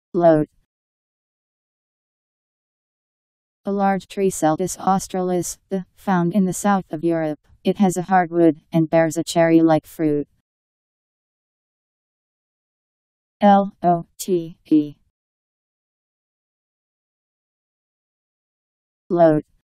Lote. A large tree, Celtis australis, found in the south of Europe. It has a hard wood and bears a cherry-like fruit. Lote. Lote.